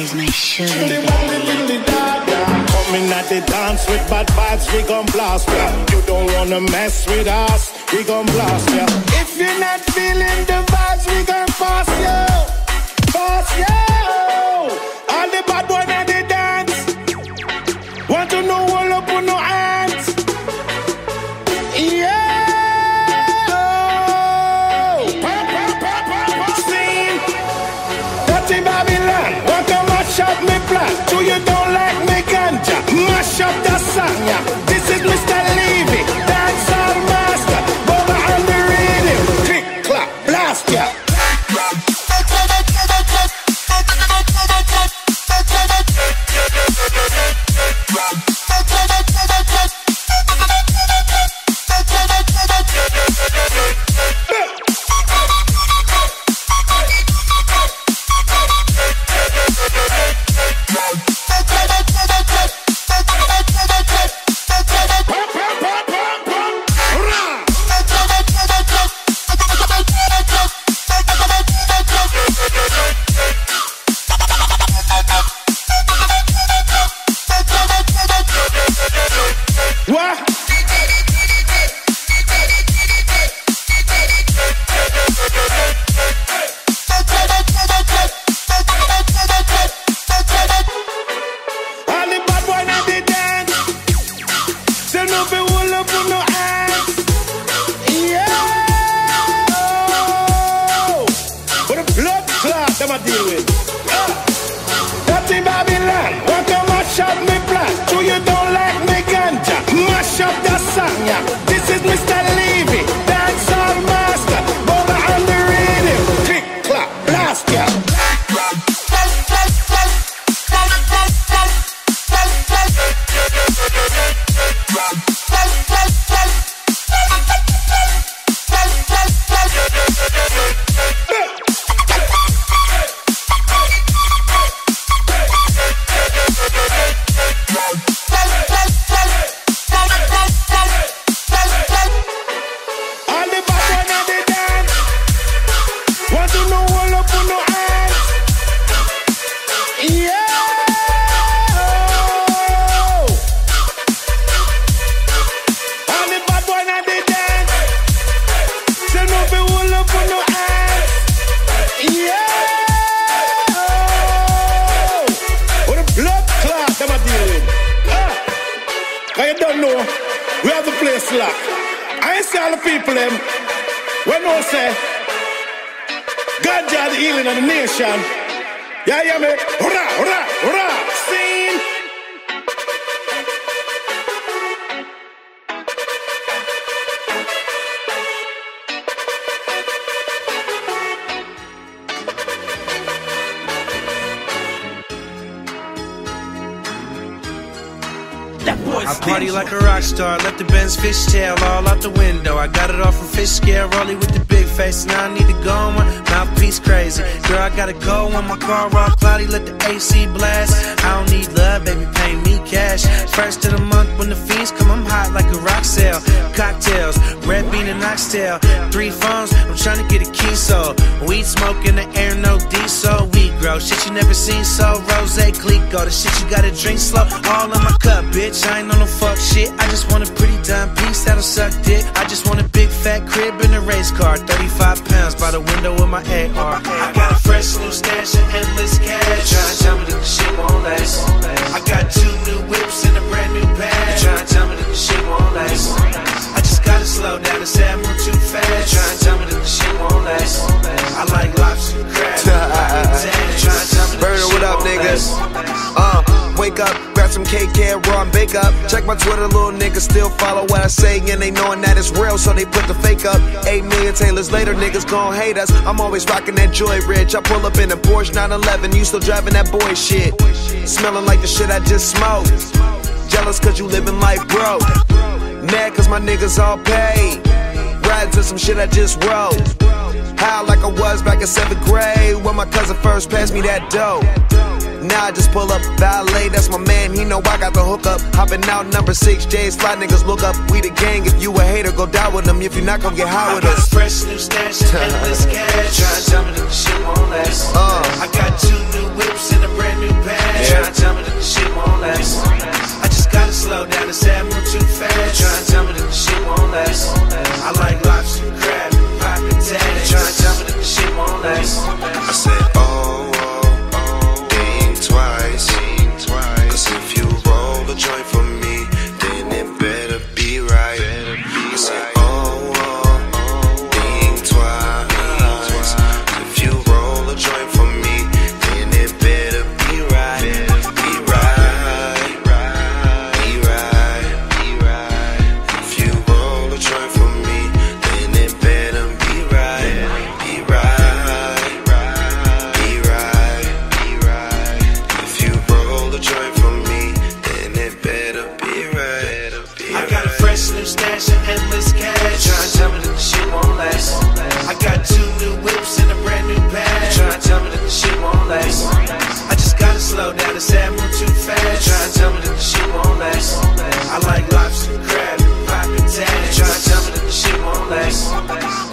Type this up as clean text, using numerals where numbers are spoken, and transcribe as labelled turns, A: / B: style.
A: is my sugar daddy.
B: Coming at the dance with bad vibes, we gon' blast ya. You don't wanna mess with us, we gon' blast ya. If you're not feeling the vibes, we gon' pass you. Pass you. All the bad boys at the dance. Want to know all up on no hands? Yeah. Sing. Dirty Babylon. Want to mash up me plan? So you don't like me ganja? Mash up the song, yeah. This is Mr. Levy, dancehall master. Over on the rhythm. Click, clap, blast, yeah.
C: I party like a rock star, left the Benz fishtail all out the window. I got it off from fish scale, rolling with the big face. Now I need to go on my mouthpiece crazy. Girl, I gotta go on my car all cloudy, let the AC blast. I don't need love, baby, pay me cash. First of the month when the fees come, I'm hot like a rock sale. Cocktails, red bean and oxtail. 3 phones, I'm trying to get a key sold. Weed smoke in the air, no diesel. Weed grow, shit you never seen so. Rose Clico, the shit you gotta drink slow. All in my cup, bitch, I ain't on no fuck shit. I just want a pretty dime piece that'll suck dick. I just want a big fat crib in a race car. 35 pounds by the window with my AR. I got a fresh new stash and endless cash. Tryna tell me that the shit won't last. I got 2 new whips and a brand new bag. Tryna tell me that the shit won't last. I just gotta slow down and say I move too fast. Tryna tell me that the shit won't last. I like lobster crab.
D: Burner, what up, niggas? Wake up, grab some cake, raw and bake up. Check my Twitter, little niggas still follow what I say, and they knowing that it's real, so they put the fake up. 8 million Taylors later, niggas gon' hate us. I'm always rocking that Joy Ridge. I pull up in a Porsche 911, you still driving that boy shit. Smelling like the shit I just smoked. Jealous cause you living life broke. Mad cause my niggas all paid. Riding to some shit I just wrote. High like I was back in 7th grade when my cousin first passed me that dough. Now I just pull up, valet, that's my man, he know I got the hook up. Hopping out number 6 J's, fly niggas look up. We the gang, if you a hater, go die with them. If you not, come get high with us.
C: Fresh new stash and endless cash. Tryna tell me that the shit won't last. I got 2 new whips whips and a brand new pants. Trying to tell me that the shit won't last. I just gotta slow down and say I move too fast. Trying to tell me that the shit won't last. I like lobster, crab, poppin' tags. Trying to tell me that the shit won't last.
D: I said, oh, think twice. Cause if you roll a joint for me, then it better be right. I said, oh, think twice. If you roll a joint for me, then it better be right. Be right. Be right. If you roll a joint for me, then it better be right. Be right. Be right. If you roll a joint for me, then it better be right.
C: I got a fresh new stash and endless cash. Trying to tell me that the shit won't last. I got 2 new whips and a brand new bag. Trying to tell me that the shit won't last. I just gotta slow down and say I move too fast. Trying to tell me that the shit won't last. I like lobster, crab, poppin' tags. Trying to tell me that the shit won't last.